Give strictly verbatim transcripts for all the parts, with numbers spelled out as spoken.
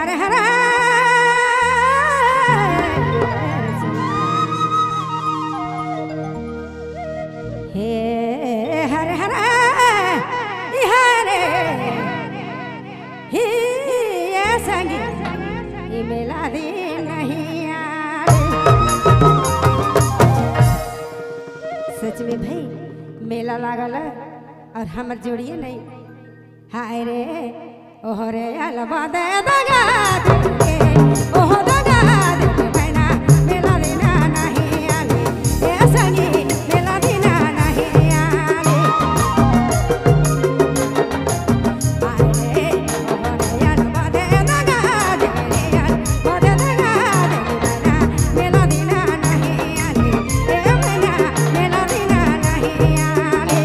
हर हर हे हर हर हरे हे संगीत ये मेला दी नहीं आए। सच में भाई मेला लागल और हमर जोड़िए नहीं हाय रे ओह रे अलवा दे दगा दे ओह दगा दे बना मेला देना नहीं आले ए संगी मेला देना नहीं आले हाय रे ओह रे अलवा दे दगा दे ओ दे दगा दे बना मेला देना नहीं आले ए बना मेला देना नहीं आले।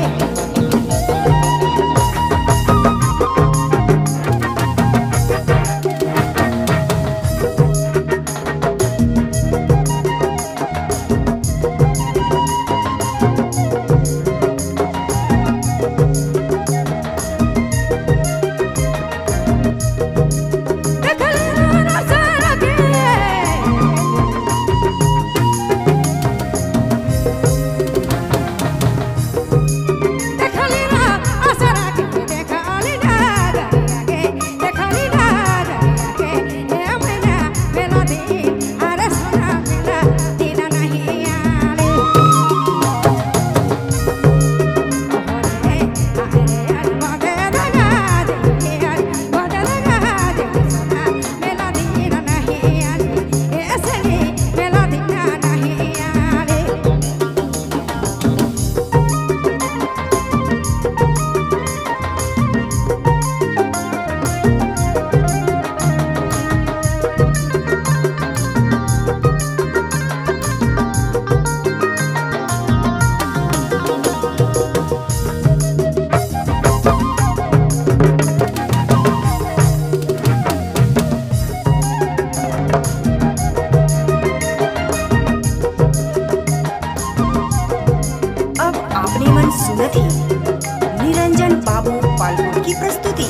निरंजन बाबू पालकोट की प्रस्तुति।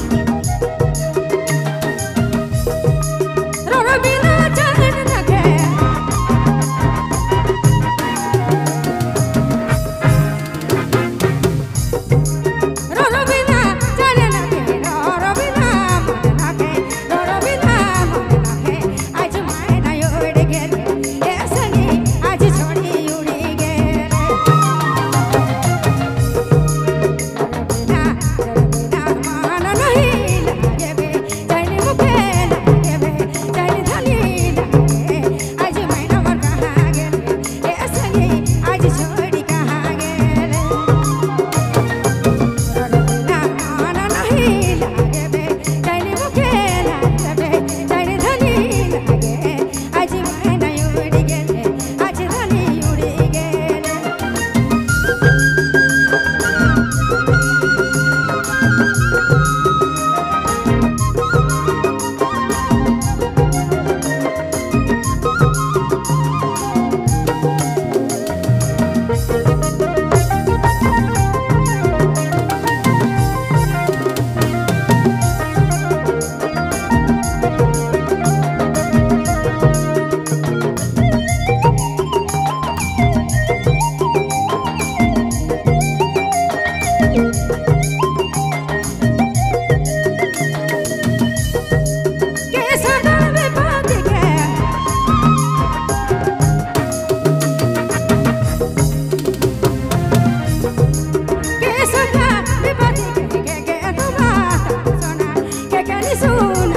सोना